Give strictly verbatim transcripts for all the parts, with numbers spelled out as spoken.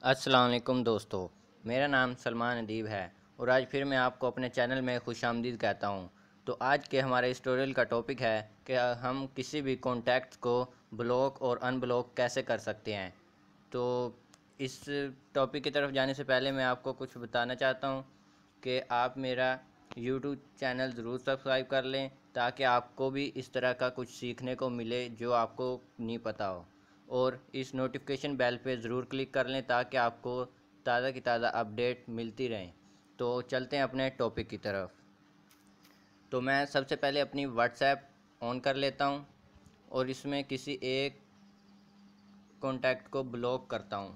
अस्सलाम वालेकुम दोस्तों। मेरा नाम सलमान अदीब है और आज फिर मैं आपको अपने चैनल में खुशामदीद कहता हूँ। तो आज के हमारे इस ट्यूटोरियल का टॉपिक है कि हम किसी भी कॉन्टैक्ट्स को ब्लॉक और अनब्लॉक कैसे कर सकते हैं। तो इस टॉपिक की तरफ जाने से पहले मैं आपको कुछ बताना चाहता हूँ कि आप मेरा यूट्यूब चैनल ज़रूर सब्सक्राइब कर लें ताकि आपको भी इस तरह का कुछ सीखने को मिले जो आपको नहीं पता हो, और इस नोटिफिकेशन बेल पे ज़रूर क्लिक कर लें ताकि आपको ताज़ा की ताज़ा अपडेट मिलती रहें। तो चलते हैं अपने टॉपिक की तरफ। तो मैं सबसे पहले अपनी व्हाट्सएप ऑन कर लेता हूँ और इसमें किसी एक कॉन्टैक्ट को ब्लॉक करता हूँ।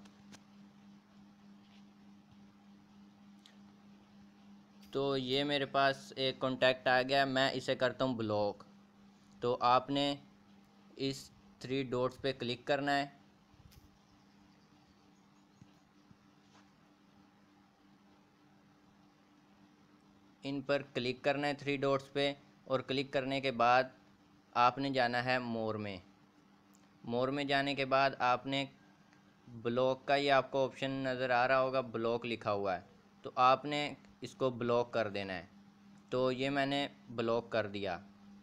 तो ये मेरे पास एक कॉन्टैक्ट आ गया, मैं इसे करता हूँ ब्लॉक। तो आपने इस थ्री डॉट्स पे क्लिक करना है। इन पर क्लिक करना है थ्री डॉट्स पे, और क्लिक करने के बाद आपने जाना है मोर में। मोर में जाने के बाद आपने ब्लॉक का, ये आपको ऑप्शन नज़र आ रहा होगा, ब्लॉक लिखा हुआ है, तो आपने इसको ब्लॉक कर देना है। तो ये मैंने ब्लॉक कर दिया।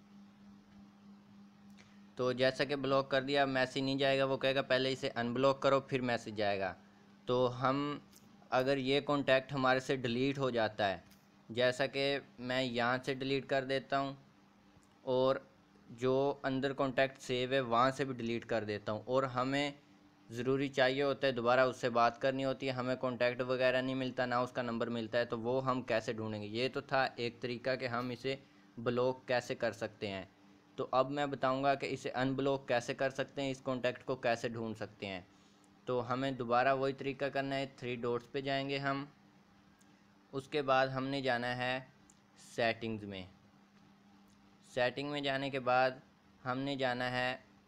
तो जैसा कि ब्लॉक कर दिया, मैसेज नहीं जाएगा, वो कहेगा पहले इसे अनब्लॉक करो फिर मैसेज जाएगा। तो हम अगर ये कॉन्टैक्ट हमारे से डिलीट हो जाता है, जैसा कि मैं यहाँ से डिलीट कर देता हूँ और जो अंदर कॉन्टैक्ट सेव है वहाँ से भी डिलीट कर देता हूँ, और हमें ज़रूरी चाहिए होता है दोबारा उससे बात करनी होती है, हमें कॉन्टैक्ट वगैरह नहीं मिलता, ना उसका नंबर मिलता है, तो वो हम कैसे ढूंढेंगे। ये तो था एक तरीका कि हम इसे ब्लॉक कैसे कर सकते हैं। तो अब मैं बताऊंगा कि इसे अनब्लॉक कैसे कर सकते हैं, इस कॉन्टैक्ट को कैसे ढूंढ सकते हैं। तो हमें दोबारा वही तरीका करना है, थ्री डॉट्स पे जाएंगे हम। उसके बाद हमने जाना है सेटिंग्स में। सेटिंग में जाने के बाद हमने जाना है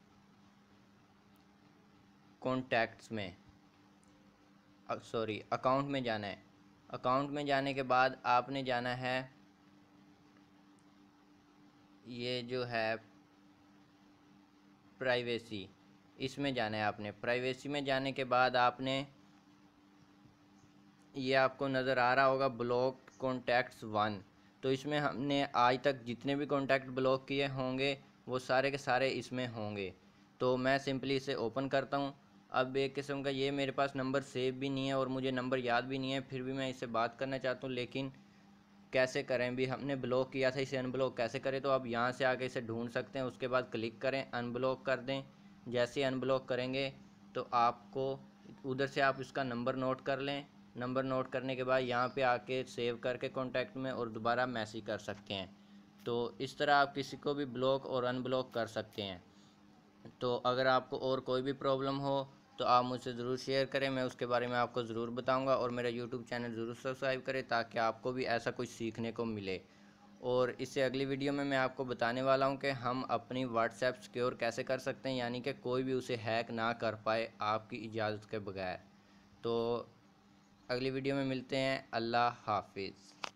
कॉन्टैक्ट्स में, सॉरी अकाउंट में जाना है। अकाउंट में जाने के बाद आपने जाना है, ये जो है प्राइवेसी, इसमें जाना है आपने। प्राइवेसी में जाने के बाद आपने, ये आपको नज़र आ रहा होगा ब्लॉक कॉन्टैक्ट्स वन, तो इसमें हमने आज तक जितने भी कॉन्टैक्ट ब्लॉक किए होंगे वो सारे के सारे इसमें होंगे। तो मैं सिंपली इसे ओपन करता हूँ। अब एक किस्म का ये मेरे पास नंबर सेव भी नहीं है और मुझे नंबर याद भी नहीं है, फिर भी मैं इससे बात करना चाहता हूँ, लेकिन कैसे करें, भी हमने ब्लॉक किया था, इसे अनब्लॉक कैसे करें। तो आप यहाँ से आके इसे ढूंढ सकते हैं, उसके बाद क्लिक करें, अनब्लॉक कर दें। जैसे ही अनब्लॉक करेंगे तो आपको उधर से आप इसका नंबर नोट कर लें। नंबर नोट करने के बाद यहाँ पे आके सेव करके कॉन्टैक्ट में और दोबारा मैसेज कर सकते हैं। तो इस तरह आप किसी को भी ब्लॉक और अनब्लॉक कर सकते हैं। तो अगर आपको और कोई भी प्रॉब्लम हो तो आप मुझसे ज़रूर शेयर करें, मैं उसके बारे में आपको ज़रूर बताऊंगा, और मेरा यूट्यूब चैनल ज़रूर सब्सक्राइब करें ताकि आपको भी ऐसा कुछ सीखने को मिले। और इससे अगली वीडियो में मैं आपको बताने वाला हूं कि हम अपनी व्हाट्सएप सिक्योर कैसे कर सकते हैं, यानी कि कोई भी उसे हैक ना कर पाए आपकी इजाज़त के बगैर। तो अगली वीडियो में मिलते हैं। अल्लाह हाफिज़।